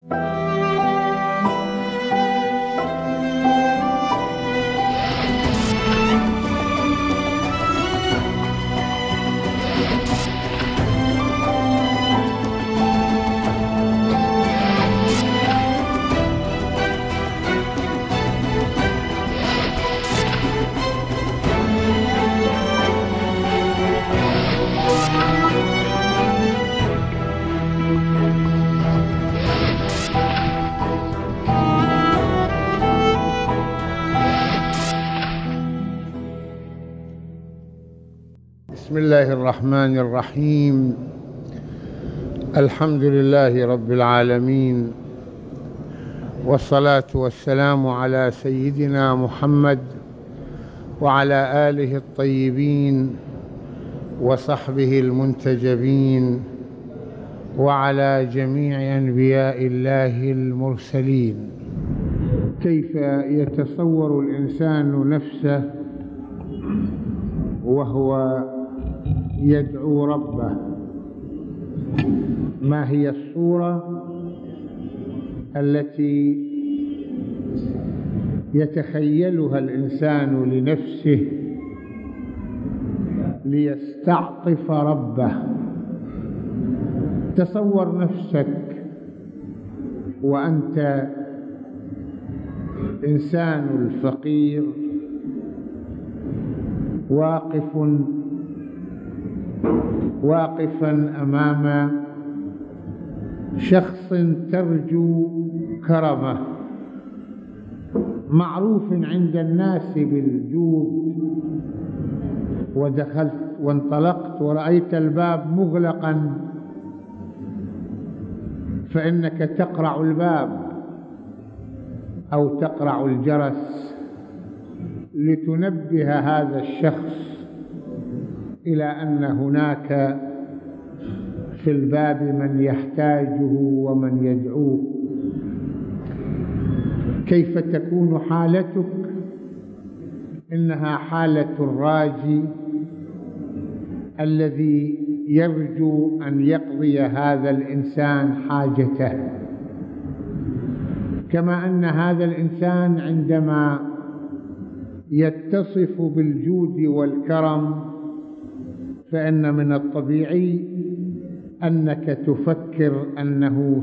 بسم الله الرحمن الرحيم. الحمد لله رب العالمين، والصلاة والسلام على سيدنا محمد وعلى آله الطيبين وصحبه المنتجبين وعلى جميع أنبياء الله المرسلين. كيف يتصور الإنسان نفسه وهو يدعو ربه؟ ما هي الصورة التي يتخيلها الإنسان لنفسه ليستعطف ربه؟ تصور نفسك وأنت إنسان الفقير واقفا أمام شخص ترجو كرمه، معروف عند الناس بالجود، ودخلت وانطلقت ورأيت الباب مغلقا، فإنك تقرع الباب أو تقرع الجرس لتنبه هذا الشخص إلى أن هناك في الباب من يحتاجه ومن يدعوه. كيف تكون حالتك؟ إنها حالة الراجي الذي يرجو أن يقضي هذا الإنسان حاجته، كما أن هذا الإنسان عندما يتصف بالجود والكرم فإن من الطبيعي أنك تفكر أنه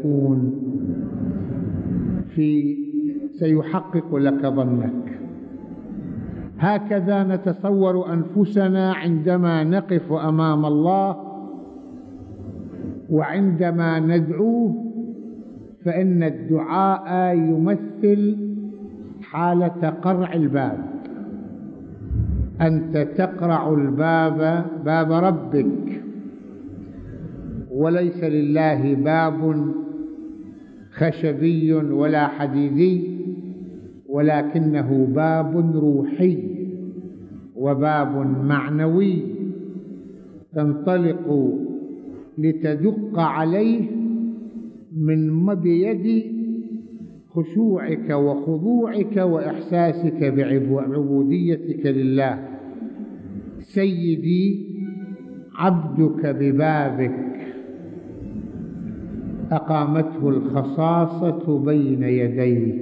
سيحقق لك ظنك. هكذا نتصور أنفسنا عندما نقف أمام الله وعندما ندعوه، فإن الدعاء يمثل حالة قرع الباب. أنت تقرع الباب، باب ربك، وليس لله باب خشبي ولا حديدي، ولكنه باب روحي وباب معنوي تنطلق لتدق عليه من بيد خشوعك وخضوعك وإحساسك بعبوديتك لله. سيدي عبدك ببابك أقامته الخصاصة بين يديك.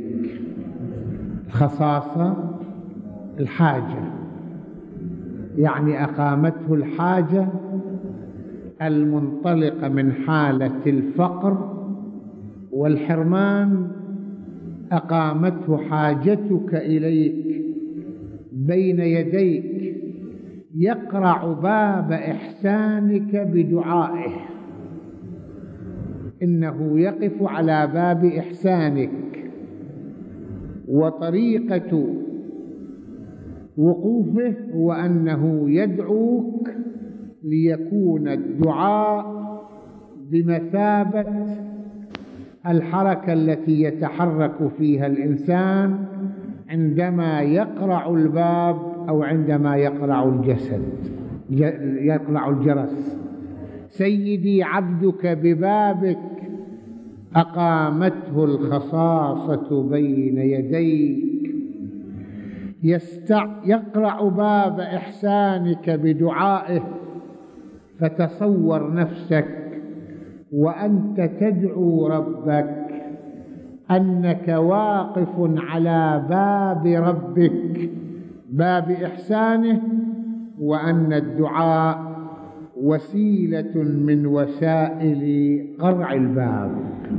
الخصاصة الحاجة، يعني أقامته الحاجة المنطلقة من حالة الفقر والحرمان، أقامته حاجتك إليك بين يديك، يقرع باب إحسانك بدعائه. إنه يقف على باب إحسانك، وطريقة وقوفه هو أنه يدعوك ليكون الدعاء بمثابة الحركة التي يتحرك فيها الإنسان عندما يقرع الباب أو عندما يقرع الجرس. سيدي عبدك ببابك أقامته الخصاصة بين يديك، يقرع باب إحسانك بدعائه. فتصور نفسك وأنت تدعو ربك أنك واقف على باب ربك، باب إحسانه، وأن الدعاء وسيلة من وسائل قرع الباب،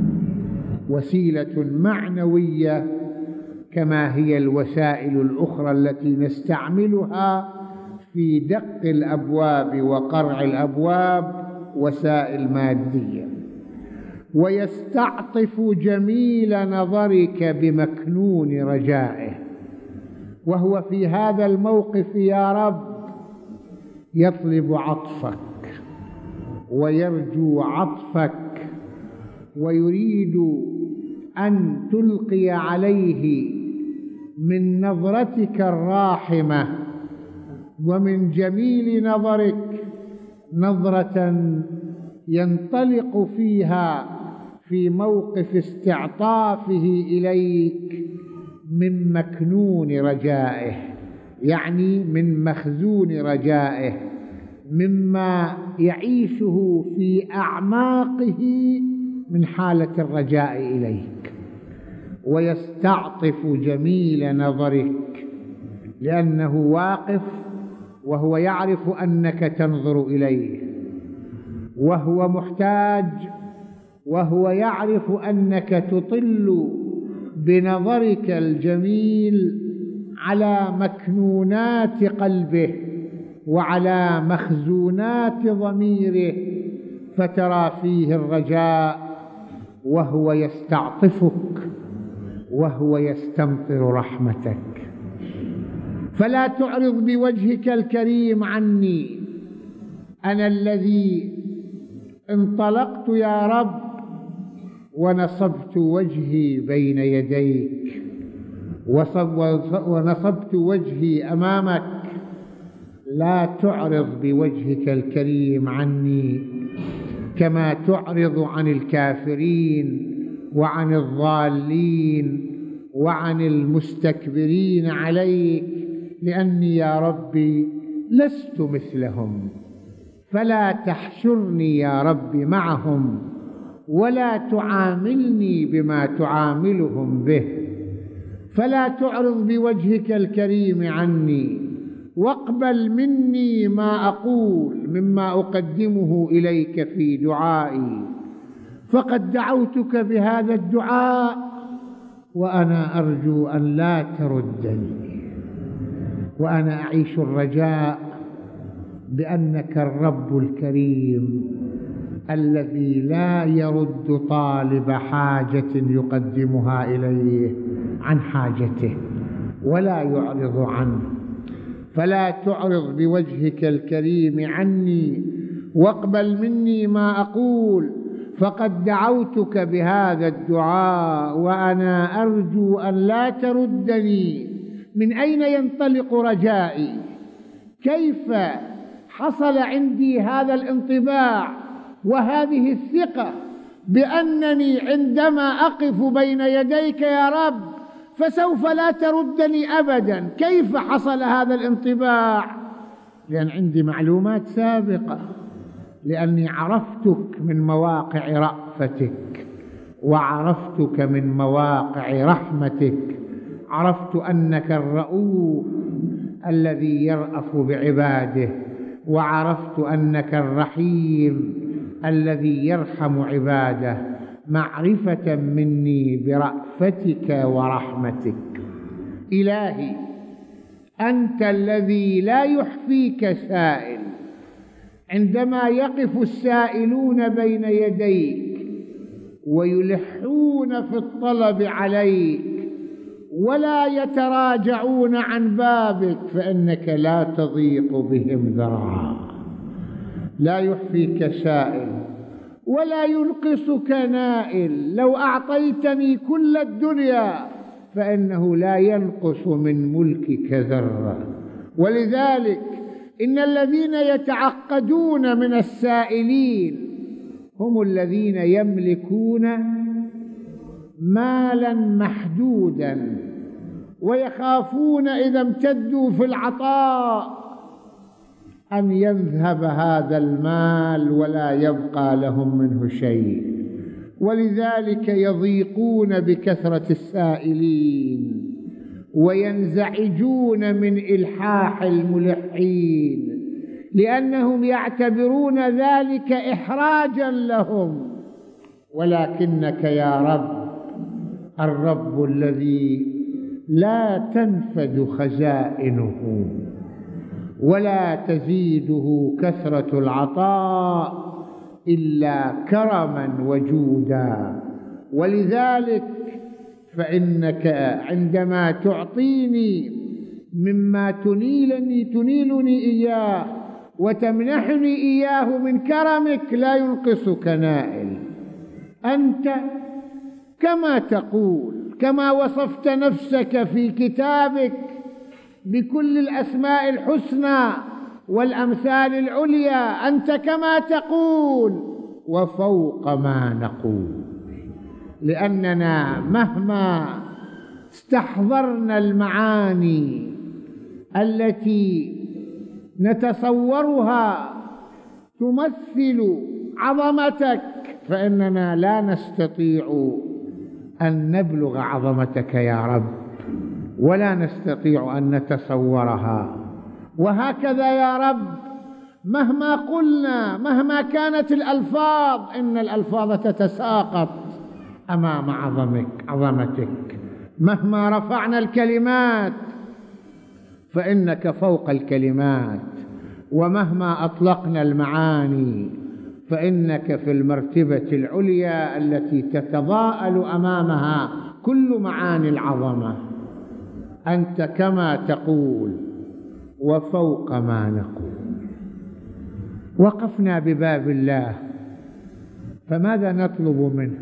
وسيلة معنوية كما هي الوسائل الأخرى التي نستعملها في دق الأبواب وقرع الأبواب، وسائل مادية. ويستعطف جميل نظرك بمكنون رجائه، وهو في هذا الموقف يا رب يطلب عطفك ويرجو عطفك، ويريد أن تلقي عليه من نظرتك الراحمة ومن جميل نظرك نظرة ينطلق فيها في موقف استعطافه إليك من مكنون رجائه، يعني من مخزون رجائه، مما يعيشه في أعماقه من حالة الرجاء إليك. ويستعطف جميل نظرك لأنه واقف وهو يعرف أنك تنظر إليه، وهو محتاج وهو يعرف أنك تطل بنظرك الجميل على مكنونات قلبه وعلى مخزونات ضميره، فترى فيه الرجاء، وهو يستعطفك وهو يستمطر رحمتك. فلا تعرض بوجهك الكريم عني، أنا الذي انطلقت يا رب ونصبت وجهي بين يديك، ونصبت وجهي أمامك. لا تعرض بوجهك الكريم عني كما تعرض عن الكافرين وعن الضالين وعن المستكبرين عليك، لأني يا ربي لست مثلهم، فلا تحشرني يا رب معهم ولا تعاملني بما تعاملهم به. فلا تعرض بوجهك الكريم عني، واقبل مني ما أقول مما أقدمه إليك في دعائي، فقد دعوتك بهذا الدعاء وأنا أرجو أن لا تردني، وأنا أعيش الرجاء بأنك الرب الكريم الذي لا يرد طالب حاجة يقدمها إليه عن حاجته ولا يعرض عنه. فلا تعرض بوجهك الكريم عني، واقبل مني ما أقول، فقد دعوتك بهذا الدعاء وأنا أرجو أن لا تردني. من أين ينطلق رجائي؟ كيف حصل عندي هذا الانطباع وهذه الثقة بأنني عندما أقف بين يديك يا رب فسوف لا تردني أبدا؟ كيف حصل هذا الانطباع؟ لأن عندي معلومات سابقة، لأني عرفتك من مواقع رأفتك وعرفتك من مواقع رحمتك، عرفت أنك الرؤوف الذي يرأف بعباده، وعرفت أنك الرحيم الذي يرحم عباده، معرفة مني برأفتك ورحمتك. إلهي أنت الذي لا يحفيك سائل، عندما يقف السائلون بين يديك ويلحون في الطلب عليك ولا يتراجعون عن بابك، فإنك لا تضيق بهم ذرعا. لا يحفيك سائل ولا ينقصك نائل، لو أعطيتني كل الدنيا فإنه لا ينقص من ملكك ذرة. ولذلك إن الذين يتعقدون من السائلين هم الذين يملكون مالا محدودا، ويخافون إذا امتدوا في العطاء أن يذهب هذا المال ولا يبقى لهم منه شيء، ولذلك يضيقون بكثرة السائلين وينزعجون من إلحاح الملحين، لأنهم يعتبرون ذلك إحراجا لهم. ولكنك يا رب الرب الذي لا تنفد خزائنه ولا تزيده كثرة العطاء إلا كرما وجودا. ولذلك فإنك عندما تعطيني مما تنيلني إياه وتمنحني إياه من كرمك لا ينقصك نائل. أنت كما تقول، كما وصفت نفسك في كتابك بكل الأسماء الحسنى والأمثال العليا، أنت كما تقول وفوق ما نقول، لأننا مهما استحضرنا المعاني التي نتصورها تمثل عظمتك فإننا لا نستطيع أن نبلغ عظمتك يا رب، ولا نستطيع أن نتصورها. وهكذا يا رب مهما قلنا، مهما كانت الألفاظ، إن الألفاظ تتساقط أمام عظمتك. مهما رفعنا الكلمات فإنك فوق الكلمات، ومهما أطلقنا المعاني فإنك في المرتبة العليا التي تتضاءل أمامها كل معاني العظمة. أنت كما تقول وفوق ما نقول. وقفنا بباب الله، فماذا نطلب منه؟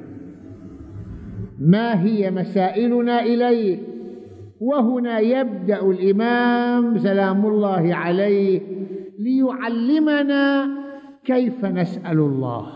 ما هي مسائلنا إليه؟ وهنا يبدأ الإمام سلام الله عليه ليعلمنا كيف نسأل الله،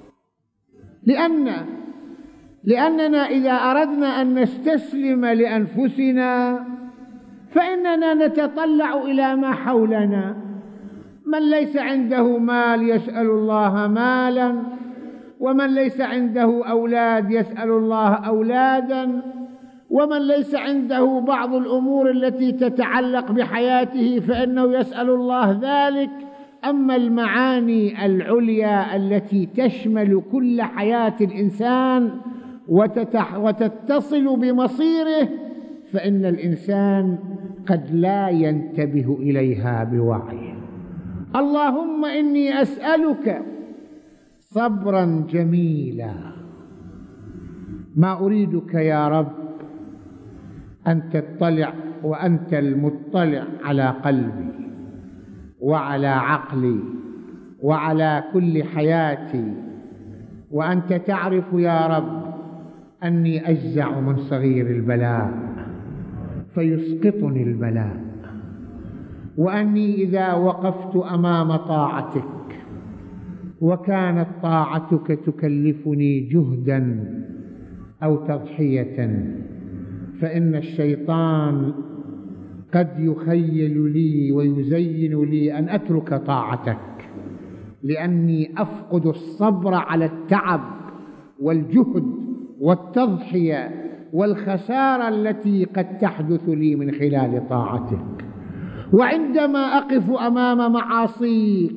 لأننا إذا أردنا أن نستسلم لأنفسنا فإننا نتطلع إلى ما حولنا. من ليس عنده مال يسأل الله مالا، ومن ليس عنده أولاد يسأل الله أولادا، ومن ليس عنده بعض الأمور التي تتعلق بحياته فإنه يسأل الله ذلك. أما المعاني العليا التي تشمل كل حياة الإنسان وتتصل بمصيره فإن الإنسان قد لا ينتبه إليها بوعي. اللهم إني أسألك صبرا جميلا. ما أريدك يا رب أن تطلع وأنت المطلع على قلبي وعلى عقلي وعلى كل حياتي، وأنت تعرف يا رب أني أجزع من صغير البلاء فيسقطني البلاء، وأني إذا وقفت أمام طاعتك وكانت طاعتك تكلفني جهدا أو تضحية فإن الشيطان قد يخيل لي ويزين لي أن أترك طاعتك، لأني أفقد الصبر على التعب والجهد والتضحية والخسارة التي قد تحدث لي من خلال طاعتك. وعندما أقف أمام معاصيك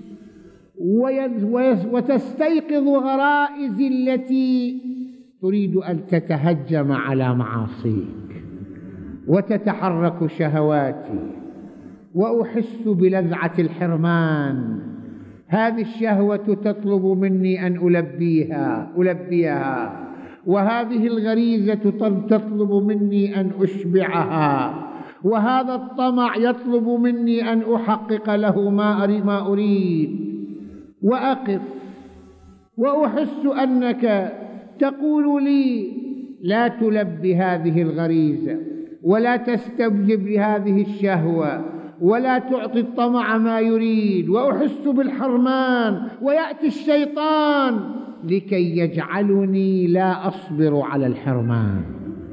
وتستيقظ غرائزي التي تريد أن تتهجم على معاصيك وتتحرك شهواتي وأحس بلذعة الحرمان، هذه الشهوة تطلب مني أن ألبيها، وهذه الغريزة تطلب مني أن أشبعها، وهذا الطمع يطلب مني أن أحقق له ما أريد. وأقف وأحس أنك تقول لي لا تلبي هذه الغريزة ولا تستوجب لهذه الشهوة ولا تعطي الطمع ما يريد، وأحس بالحرمان، ويأتي الشيطان لكي يجعلني لا أصبر على الحرمان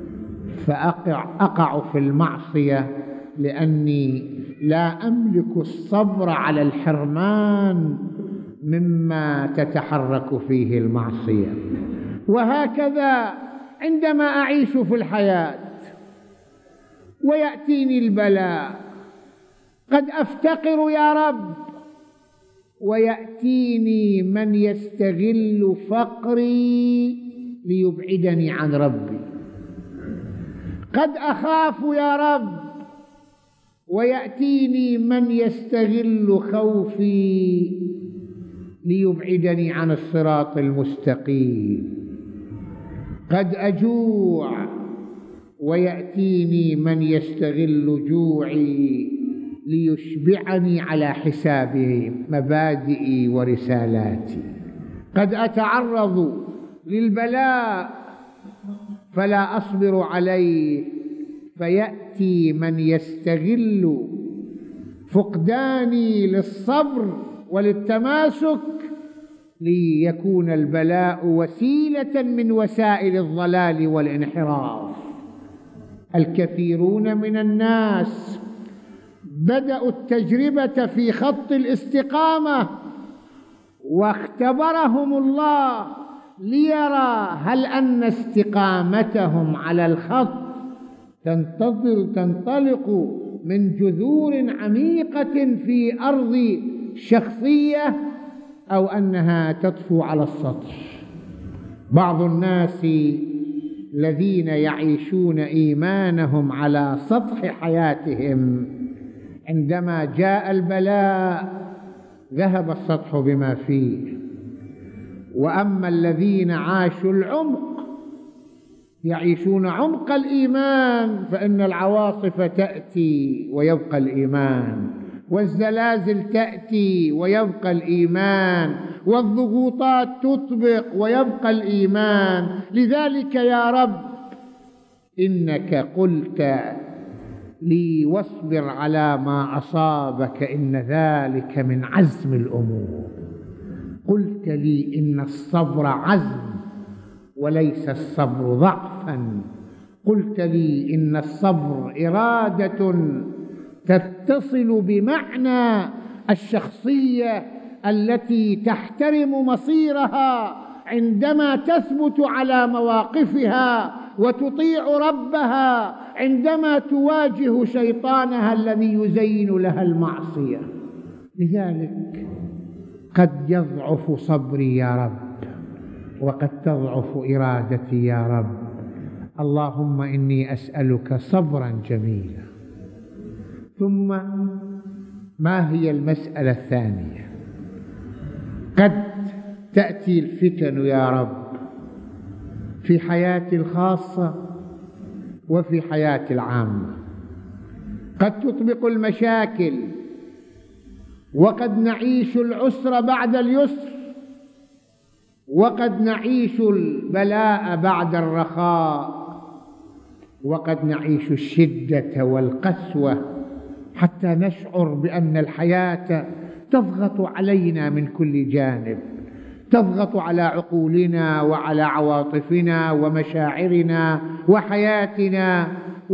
فأقع في المعصية، لأني لا أملك الصبر على الحرمان مما تتحرك فيه المعصية. وهكذا عندما أعيش في الحياة ويأتيني البلاء قد أفتقر يا رب، ويأتيني من يستغل فقري ليبعدني عن ربي. قد أخاف يا رب، ويأتيني من يستغل خوفي ليبعدني عن الصراط المستقيم. قد أجوع، ويأتيني من يستغل جوعي ليشبعني على حساب مبادئي ورسالاتي. قد أتعرض للبلاء فلا أصبر عليه، فيأتي من يستغل فقداني للصبر وللتماسك ليكون البلاء وسيلة من وسائل الضلال والانحراف. الكثيرون من الناس بدأوا التجربة في خط الاستقامة، واختبرهم الله ليرى هل أن استقامتهم على الخط تنطلق من جذور عميقة في أرض شخصية أو أنها تطفو على السطح. بعض الناس الذين يعيشون إيمانهم على سطح حياتهم عندما جاء البلاء ذهب السطح بما فيه، وأما الذين عاشوا العمق يعيشون عمق الإيمان فإن العواصف تأتي ويبقى الإيمان، والزلازل تأتي ويبقى الإيمان، والضغوطات تطبق ويبقى الإيمان. لذلك يا رب إنك قلت لي واصبر على ما أصابك إن ذلك من عزم الأمور. قلت لي إن الصبر عزم وليس الصبر ضعفا. قلت لي إن الصبر إرادة تتصل بمعنى الشخصية التي تحترم مصيرها عندما تثبت على مواقفها وتطيع ربها عندما تواجه شيطانها الذي يزين لها المعصية. لذلك قد يضعف صبري يا رب، وقد تضعف إرادتي يا رب. اللهم إني أسألك صبرا جميلا. ثم ما هي المسألة الثانية؟ قد تأتي الفتن يا رب في حياتي الخاصة وفي حياتي العامة. قد تطبق المشاكل، وقد نعيش العسر بعد اليسر، وقد نعيش البلاء بعد الرخاء، وقد نعيش الشدة والقسوة حتى نشعر بأن الحياة تضغط علينا من كل جانب، تضغط على عقولنا وعلى عواطفنا ومشاعرنا وحياتنا،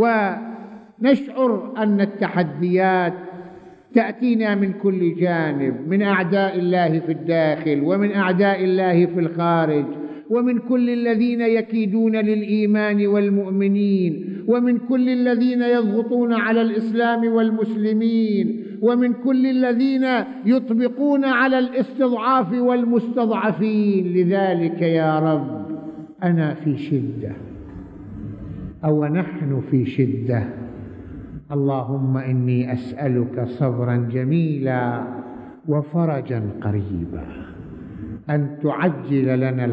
ونشعر أن التحديات تأتينا من كل جانب، من أعداء الله في الداخل ومن أعداء الله في الخارج، ومن كل الذين يكيدون للإيمان والمؤمنين، ومن كل الذين يضغطون على الإسلام والمسلمين، ومن كل الذين يطبقون على الاستضعاف والمستضعفين. لذلك يا رب أنا في شدة أو نحن في شدة. اللهم إني أسألك صبرا جميلا وفرجا قريبا، أن تعجل لنا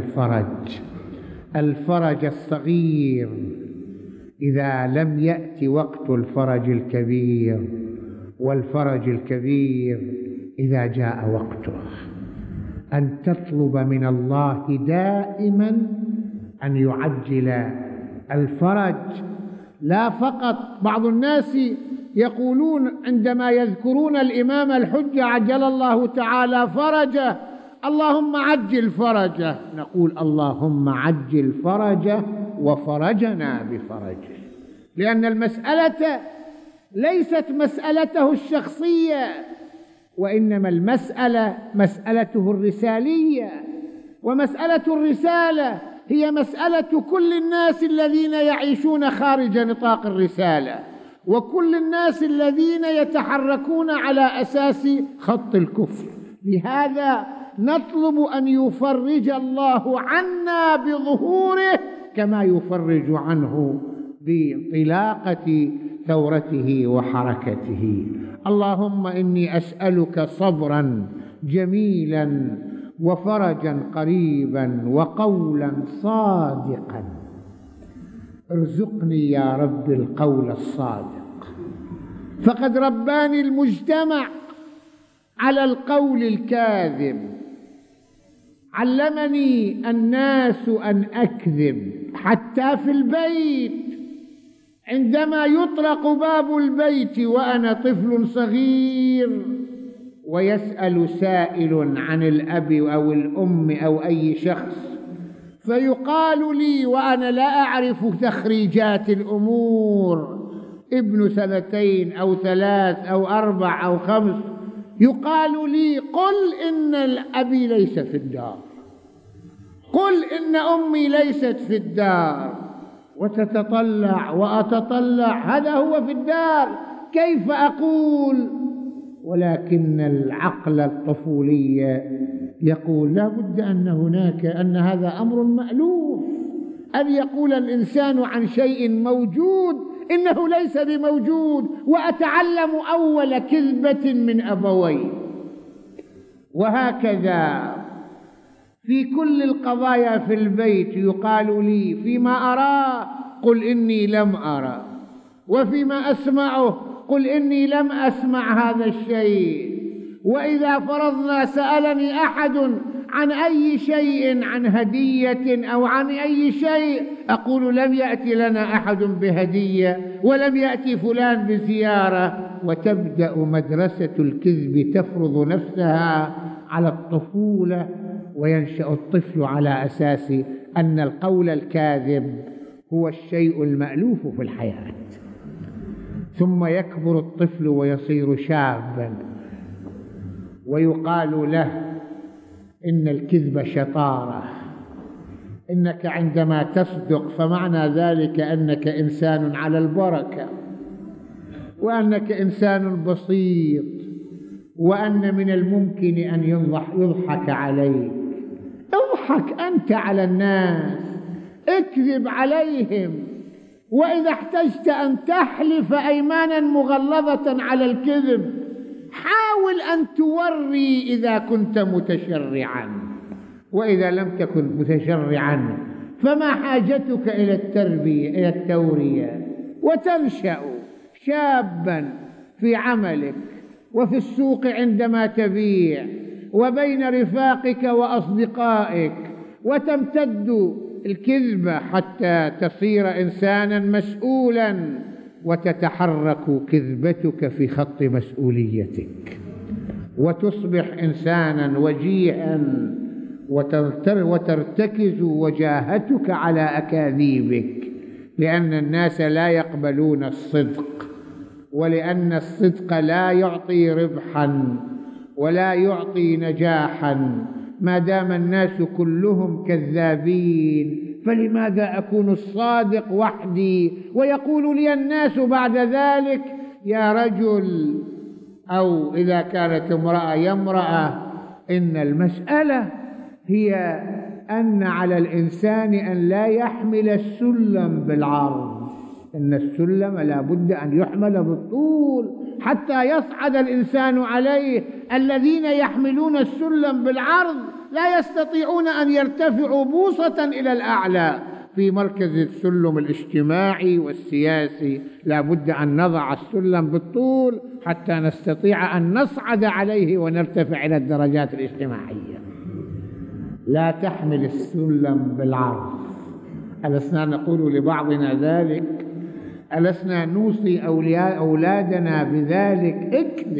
الفرج الصغير إذا لم يأتي وقت الفرج الكبير، والفرج الكبير إذا جاء وقته. أن تطلب من الله دائما أن يعجل الفرج. لا فقط بعض الناس يقولون عندما يذكرون الإمام الحجة عجل الله تعالى فرجه اللهم عجل فرجه، نقول اللهم عجل فرجه وفرجنا بفرجه، لأن المسألة ليست مسألته الشخصية، وإنما المسألة مسألته الرسالية. ومسألة الرسالة هي مسألة كل الناس الذين يعيشون خارج نطاق الرسالة، وكل الناس الذين يتحركون على أساس خط الكفر. لهذا نطلب أن يفرج الله عنا بظهوره كما يفرج عنه بانطلاقة ثورته وحركته. اللهم إني أسألك صبرا جميلا وفرجا قريبا وقولا صادقا. ارزقني يا رب القول الصادق، فقد رباني المجتمع على القول الكاذب. علمني الناس أن أكذب حتى في البيت، عندما يطرق باب البيت وأنا طفل صغير ويسأل سائل عن الأب أو الأم أو أي شخص، فيقال لي وأنا لا أعرف تخريجات الأمور، ابن 2 أو 3 أو 4 أو 5، يقال لي قل إن أبي ليس في الدار، قل إن أمي ليست في الدار، وتتطلع وأتطلع هذا هو في الدار، كيف أقول؟ ولكن العقل الطفولي يقول لا بد أن هذا أمر مألوف، أن يقول الإنسان عن شيء موجود إنه ليس بموجود، وأتعلم أول كذبة من أبوي. وهكذا في كل القضايا في البيت يقال لي فيما أراه قل إني لم أرى، وفيما أسمعه قل إني لم أسمع هذا الشيء. وإذا فرضنا سألني أحد عن أي شيء، عن هدية أو عن أي شيء، أقول لم يأتي لنا أحد بهدية ولم يأتي فلان بزيارة. وتبدأ مدرسة الكذب تفرض نفسها على الطفولة، وينشأ الطفل على أساس أن القول الكاذب هو الشيء المألوف في الحياة. ثم يكبر الطفل ويصير شابا ويقال له إن الكذب شطارة، إنك عندما تصدق فمعنى ذلك أنك إنسان على البركة، وأنك إنسان بسيط، وأن من الممكن أن يضحك عليك. اضحك أنت على الناس، اكذب عليهم، وإذا احتجت أن تحلف أيمانا مغلظة على الكذب حاول أن توري إذا كنت متشرعا، وإذا لم تكن متشرعا فما حاجتك إلى التربية إلى التورية؟ وتنشأ شابا في عملك وفي السوق عندما تبيع وبين رفاقك وأصدقائك، وتمتد الكذبة حتى تصير إنسانا مسؤولا، وتتحرك كذبتك في خط مسؤوليتك، وتصبح إنسانا وجيها، وترتكز وجاهتك على أكاذيبك، لأن الناس لا يقبلون الصدق، ولأن الصدق لا يعطي ربحا ولا يعطي نجاحا. ما دام الناس كلهم كذابين فلماذا أكون الصادق وحدي؟ ويقول لي الناس بعد ذلك يا رجل، أو إذا كانت امرأة يا امرأة، إن المسألة هي أن على الإنسان أن لا يحمل السلم بالعرض، إن السلم لا بد أن يحمل بالطول حتى يصعد الإنسان عليه. الذين يحملون السلم بالعرض لا يستطيعون أن يرتفعوا بوصة إلى الأعلى. في مركز السلم الاجتماعي والسياسي لا بد أن نضع السلم بالطول حتى نستطيع أن نصعد عليه ونرتفع إلى الدرجات الاجتماعية. لا تحمل السلم بالعرض. ألسنا نقول لبعضنا ذلك؟ ألسنا نوصي أولادنا بذلك؟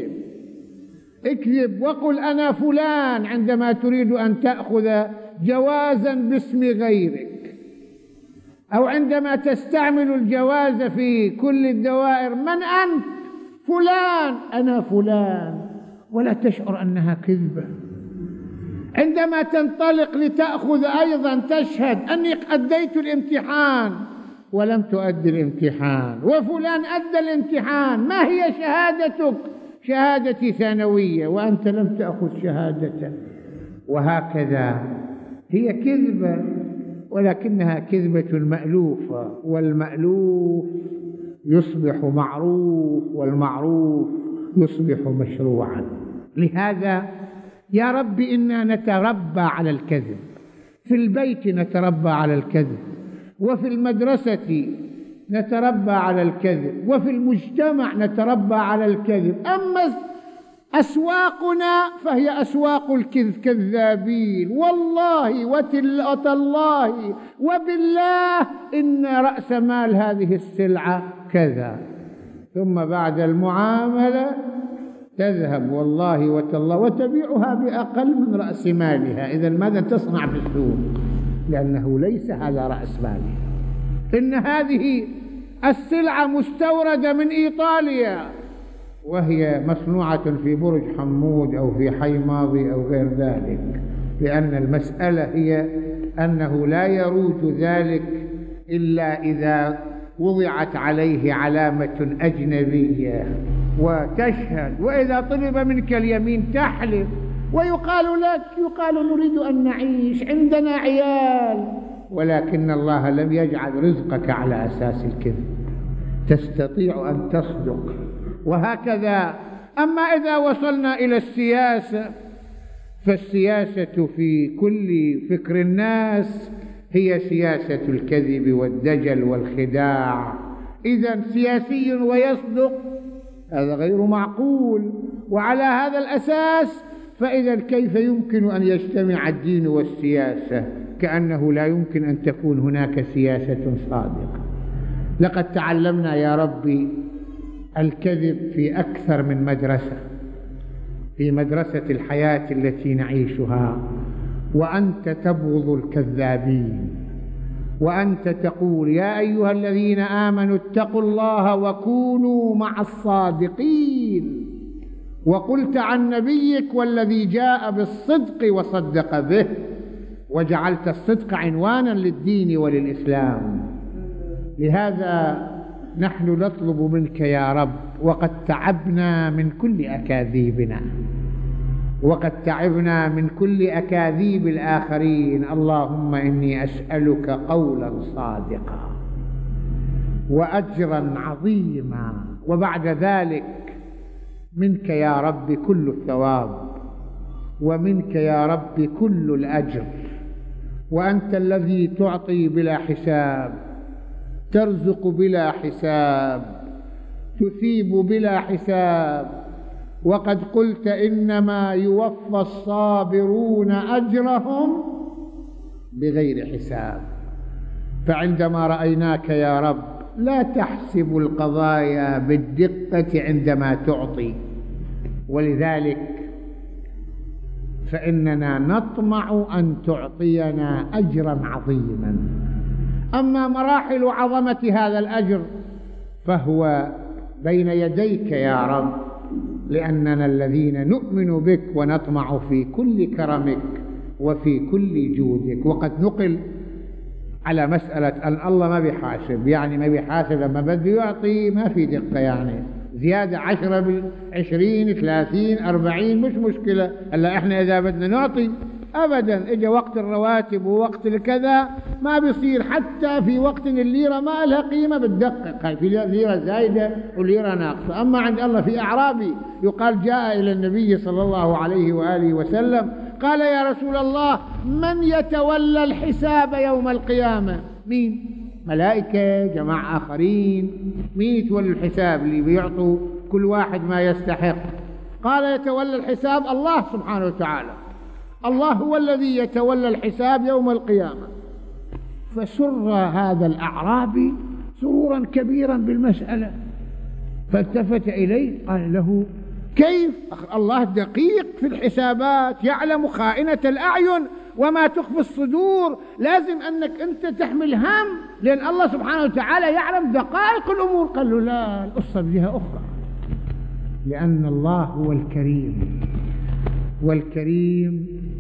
اكذب وقل أنا فلان عندما تريد أن تأخذ جوازا باسم غيرك، أو عندما تستعمل الجواز في كل الدوائر من أنت؟ فلان، أنا فلان، ولا تشعر أنها كذبة. عندما تنطلق لتأخذ أيضا تشهد أني أديت الامتحان ولم تؤدي الامتحان، وفلان أدى الامتحان، ما هي شهادتك؟ شهادتي ثانوية وأنت لم تأخذ شهادة. وهكذا هي كذبة، ولكنها كذبة مألوفة، والمألوف يصبح معروف، والمعروف يصبح مشروعا. لهذا يا رب إنا نتربى على الكذب، في البيت نتربى على الكذب، وفي المدرسة نتربى على الكذب، وفي المجتمع نتربى على الكذب. أما أسواقنا فهي أسواق الكذابين، والله وتالله وبالله إن رأس مال هذه السلعة كذا، ثم بعد المعاملة تذهب والله وتالله وتبيعها بأقل من رأس مالها. إذن ماذا تصنع في السوق؟ لأنه ليس هذا رأس مالها، إن هذه السلعة مستوردة من إيطاليا وهي مصنوعة في برج حمود أو في حي ماضي أو غير ذلك، لأن المسألة هي أنه لا يروج ذلك إلا إذا وضعت عليه علامة أجنبية وتشهد، وإذا طلب منك اليمين تحلف، ويقال لك نريد أن نعيش، عندنا عيال، ولكن الله لم يجعل رزقك على أساس الكذب، تستطيع أن تصدق. وهكذا. أما إذا وصلنا إلى السياسة فالسياسة في كل فكر الناس هي سياسة الكذب والدجل والخداع. إذن سياسي ويصدق هذا غير معقول. وعلى هذا الأساس فإذا كيف يمكن أن يجتمع الدين والسياسة؟ كأنه لا يمكن أن تكون هناك سياسة صادقة. لقد تعلمنا يا ربي الكذب في أكثر من مدرسة، في مدرسة الحياة التي نعيشها، وأنت تبغض الكذابين، وأنت تقول يا أيها الذين آمنوا اتقوا الله وكونوا مع الصادقين، وقلت عن نبيك والذي جاء بالصدق وصدق به، وجعلت الصدق عنوانا للدين وللإسلام. لهذا نحن نطلب منك يا رب، وقد تعبنا من كل أكاذيبنا، وقد تعبنا من كل أكاذيب الآخرين، اللهم إني أسألك قولا صادقا وأجرا عظيما، وبعد ذلك منك يا رب كل الثواب، ومنك يا رب كل الأجر، وأنت الذي تعطي بلا حساب، ترزق بلا حساب، تثيب بلا حساب، وقد قلت إنما يوفى الصابرون أجرهم بغير حساب. فعندما رأيناك يا رب لا تحسب القضايا بالدقة عندما تعطي، ولذلك فإننا نطمع أن تعطينا أجرا عظيما. أما مراحل عظمة هذا الأجر فهو بين يديك يا رب، لأننا الذين نؤمن بك ونطمع في كل كرمك وفي كل جودك. وقد نقل على مسألة أن الله ما بيحاسب، يعني ما بيحاسب لما بده يعطي ما في دقة، يعني زيادة 10 20 30 40 مش مشكلة. هلا احنا إذا بدنا نعطي أبدا إجا وقت الرواتب ووقت الكذا ما بيصير، حتى في وقت الليرة ما لها قيمة بتدقق، هاي في ليرة زايدة وليرة ناقصة. أما عند الله في أعرابي يقال جاء إلى النبي صلى الله عليه وآله وسلم قال يا رسول الله من يتولى الحساب يوم القيامة؟ مين؟ ملائكة جماعة آخرين، مين يتولى الحساب اللي بيعطوا كل واحد ما يستحق؟ قال يتولى الحساب الله سبحانه وتعالى، الله هو الذي يتولى الحساب يوم القيامة. فسر هذا الأعرابي سرورا كبيرا بالمسألة، فالتفت إليه قال له كيف؟ الله دقيق في الحسابات، يعلم خائنة الأعين وما تخفي الصدور، لازم أنك أنت تحمل هم، لأن الله سبحانه وتعالى يعلم دقائق الأمور. قال له لا، القصة بجهة أخرى، لأن الله هو الكريم، والكريم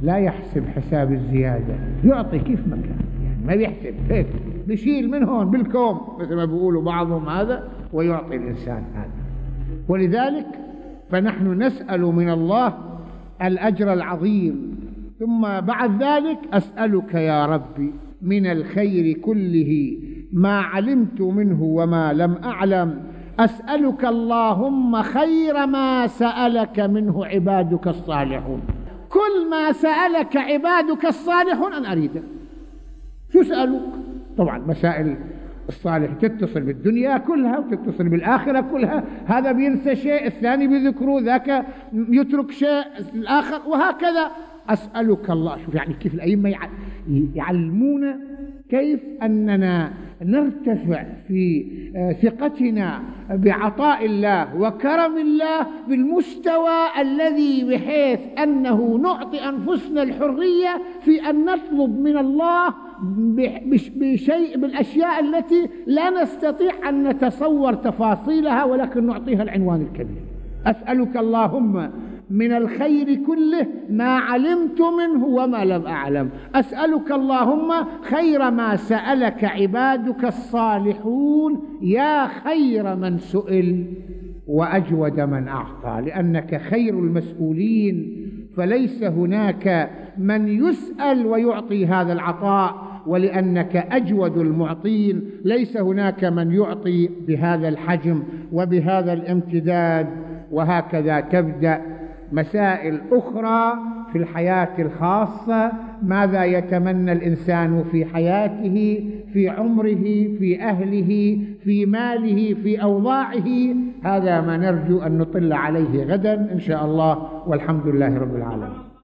لا يحسب حساب الزيادة، يعطي كيف ما كان، يعني ما بيحسب هيك، بيشيل من هون بالكوم مثل ما بيقولوا بعضهم هذا ويعطي الإنسان هذا. ولذلك فنحن نسأل من الله الأجر العظيم. ثم بعد ذلك أسألك يا ربي من الخير كله ما علمت منه وما لم أعلم. أسألك اللهم خير ما سألك منه عبادك الصالحون. كل ما سألك عبادك الصالحون أنا أريده. شو سألوك؟ طبعا مسائل الصالح تتصل بالدنيا كلها وتتصل بالآخرة كلها، هذا بينسى شيء الثاني بيذكره، ذاك يترك شيء الآخر، وهكذا. أسألك الله، شوف يعني كيف الأئمة يعلمونا كيف أننا نرتفع في ثقتنا بعطاء الله وكرم الله بالمستوى الذي بحيث أنه نعطي أنفسنا الحرية في أن نطلب من الله بشيء بالأشياء التي لا نستطيع أن نتصور تفاصيلها، ولكن نعطيها العنوان الكبير. أسألك اللهم من الخير كله ما علمت منه وما لم أعلم. أسألك اللهم خير ما سألك عبادك الصالحون، يا خير من سئل وأجود من أعطى، لأنك خير المسؤولين، فليس هناك من يسأل ويعطي هذا العطاء، ولأنك أجود المعطين، ليس هناك من يعطي بهذا الحجم وبهذا الامتداد. وهكذا تبدأ مسائل أخرى في الحياة الخاصة، ماذا يتمنى الإنسان في حياته، في عمره، في أهله، في ماله، في أوضاعه. هذا ما نرجو أن نطل عليه غدا إن شاء الله، والحمد لله رب العالمين.